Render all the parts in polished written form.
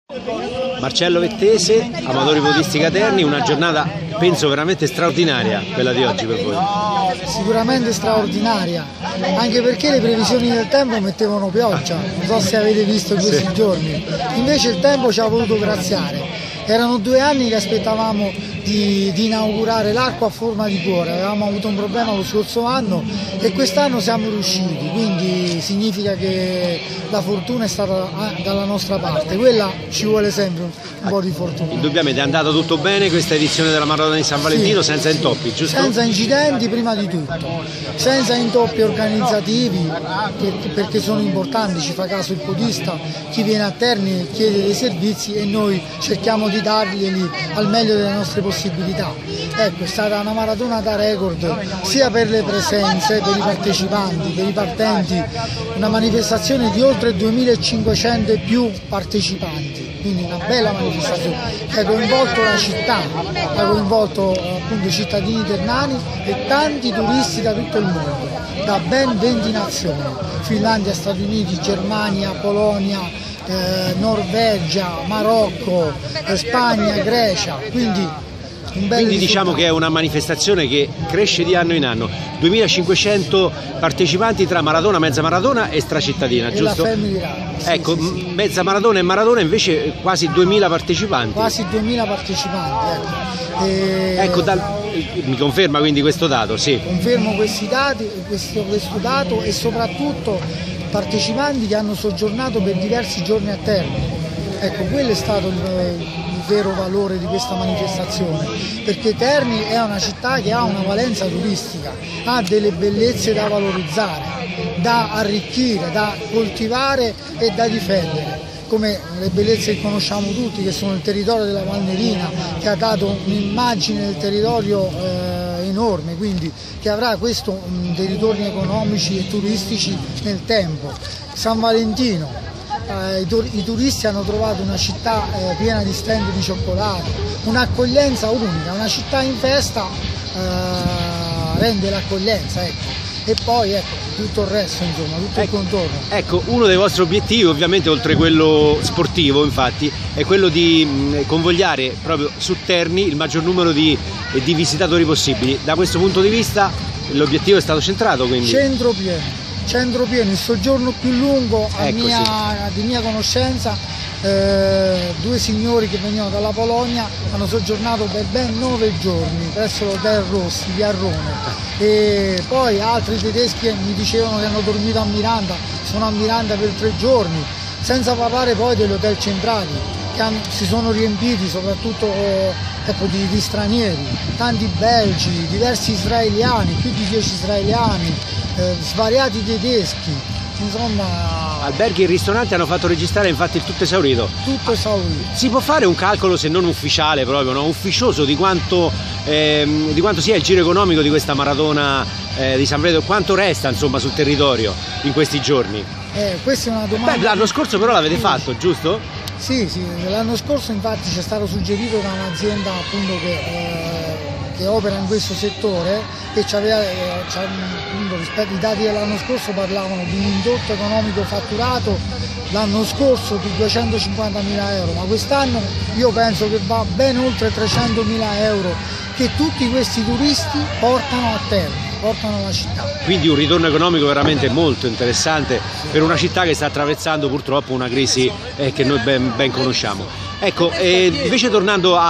Marcello Vettese, Amatori Podistica Terni, una giornata penso veramente straordinaria quella di oggi per voi. Sicuramente straordinaria, anche perché le previsioni del tempo mettevano pioggia, non so se avete visto in questi giorni, invece il tempo ci ha voluto graziare. Erano 2 anni che aspettavamo di inaugurare l'arco a forma di cuore, avevamo avuto un problema lo scorso anno e quest'anno siamo riusciti, quindi significa che la fortuna è stata dalla nostra parte, quella ci vuole sempre un po' di fortuna. Indubbiamente è andata tutto bene questa edizione della Maratona di San Valentino, sì, senza intoppi, giusto? Senza incidenti prima di tutto, senza intoppi organizzativi perché sono importanti, ci fa caso il podista, chi viene a Terni chiede dei servizi e noi cerchiamo di darglieli al meglio delle nostre possibilità. Ecco, è stata una maratona da record sia per le presenze, per i partecipanti, per i partenti, una manifestazione di oltre 2500 e più partecipanti, quindi una bella manifestazione che ha coinvolto la città, ha coinvolto appunto i cittadini ternani e tanti turisti da tutto il mondo, da ben 20 nazioni, Finlandia, Stati Uniti, Germania, Polonia, Norvegia, Marocco, Spagna, Grecia, quindi diciamo che è una manifestazione che cresce di anno in anno. 2500 partecipanti tra maratona, mezza maratona e stracittadina, giusto? La Family Run. Ecco, sì. Mezza maratona e maratona invece quasi 2000 partecipanti. Quasi 2000 partecipanti, ecco. Mi conferma quindi questo dato? Sì. Confermo questi dati, questo dato e soprattutto partecipanti che hanno soggiornato per diversi giorni a Terni. Ecco, quello è stato il vero valore di questa manifestazione, perché Terni è una città che ha una valenza turistica, ha delle bellezze da valorizzare, da arricchire, da coltivare e da difendere, come le bellezze che conosciamo tutti, che sono il territorio della Valnerina, che ha dato un'immagine del territorio enorme, quindi che avrà questo dei ritorni economici e turistici nel tempo. San Valentino, i turisti hanno trovato una città piena di stand di cioccolato, un'accoglienza unica, una città in festa rende l'accoglienza, ecco. E poi ecco, tutto il resto, insomma, tutto il contorno. Ecco, uno dei vostri obiettivi ovviamente, oltre quello sportivo infatti, è quello di convogliare proprio su Terni il maggior numero di visitatori possibili. Da questo punto di vista l'obiettivo è stato centrato, quindi... Centro pieno, il soggiorno più lungo di mia conoscenza, 2 signori che venivano dalla Polonia hanno soggiornato per ben 9 giorni presso l'Hotel Rossi di Arrone, e poi altri tedeschi mi dicevano che hanno dormito a Miranda, sono a Miranda per 3 giorni, senza parlare poi degli hotel centrali che si sono riempiti soprattutto di stranieri, tanti belgi, diversi israeliani, più di 10 israeliani, svariati tedeschi, insomma. Alberghi e ristoranti hanno fatto registrare infatti il tutto esaurito. Tutto esaurito. Si può fare un calcolo, se non ufficiale proprio, no? Ufficioso, di quanto sia il giro economico di questa maratona di San Valentino, quanto resta insomma sul territorio in questi giorni? Questa è una domanda. L'anno scorso però l'avete fatto, giusto? Sì, l'anno scorso infatti ci è stato suggerito da un'azienda appunto che opera in questo settore, che rispetto ai dati dell'anno scorso parlavano di un indotto economico fatturato l'anno scorso di 250.000 euro, ma quest'anno io penso che va ben oltre 300.000 euro che tutti questi turisti portano a Terni, portano alla città. Quindi un ritorno economico veramente molto interessante per una città che sta attraversando purtroppo una crisi che noi ben conosciamo. Ecco, invece tornando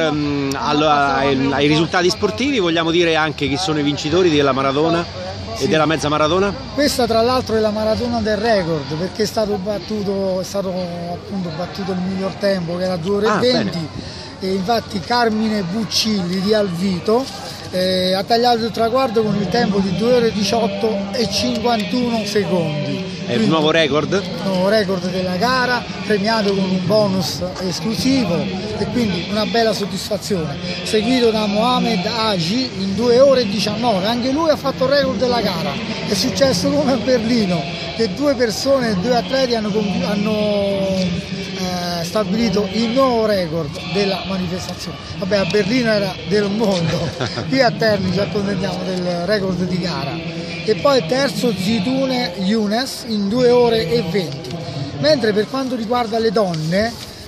ai risultati sportivi, vogliamo dire anche chi sono i vincitori della maratona e della mezza maratona? Questa tra l'altro è la maratona del record, perché è stato appunto battuto il miglior tempo, che era 2 ore e 20, e infatti Carmine Buccilli di Alvito ha tagliato il traguardo con il tempo di 2 ore 18 e 51 secondi. È il nuovo record? Nuovo record della gara, premiato con un bonus esclusivo e quindi una bella soddisfazione. Seguito da Mohamed Hagi in 2 ore e 19, anche lui ha fatto il record della gara. È successo come a Berlino, che 2 persone, 2 atleti hanno stabilito il nuovo record della manifestazione. Vabbè, a Berlino era del mondo, qui a Terni ci accontentiamo del record di gara. E poi terzo Zitoune Younes in 2 ore e 20. Mentre per quanto riguarda le donne,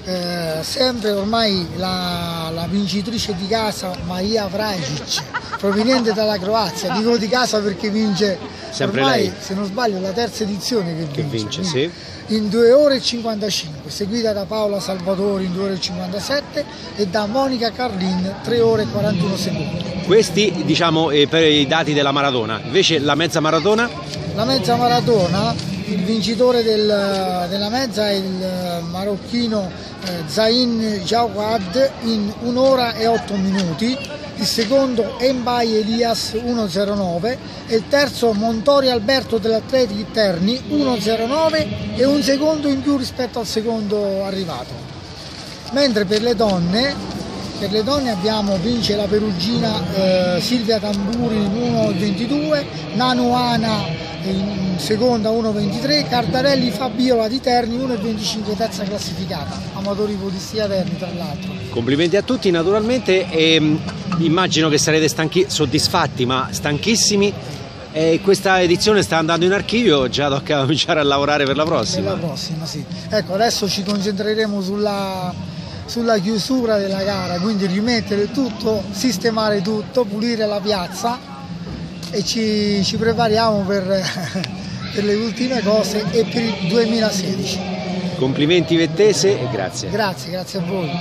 sempre ormai la vincitrice di casa Marija Vrajic, proveniente dalla Croazia, dico di casa perché vince sempre ormai, lei, se non sbaglio, la terza edizione che vince sì. In 2 ore e 55, seguita da Paola Salvatori in 2 ore e 57 e da Monica Carlin 3 ore e 41 secondi. Questi diciamo per i dati della maratona. Invece la mezza maratona? La mezza maratona, il vincitore della mezza è il marocchino Zain Jawad in 1 ora e 8 minuti, il secondo Mbay Elias 1.09 e il terzo Montori Alberto dell'Atletico Terni 1.09 e un secondo in più rispetto al secondo arrivato. Mentre per le donne abbiamo vince la perugina Silvia Tamburi in 1.22, Nanuana in seconda 1.23, Cardarelli Fabiola di Terni 1.25 terza classificata, amatori podisti a Terni tra l'altro. Complimenti a tutti naturalmente e immagino che sarete soddisfatti ma stanchissimi. Questa edizione sta andando in archivio, già tocca cominciare a lavorare per la prossima. Per la prossima, sì. Ecco, adesso ci concentreremo sulla chiusura della gara, quindi rimettere tutto, sistemare tutto, pulire la piazza e ci prepariamo per le ultime cose e per il 2016. Complimenti Vettese e grazie. Grazie a voi.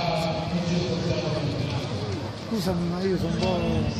Scusami, ma io sono un po'...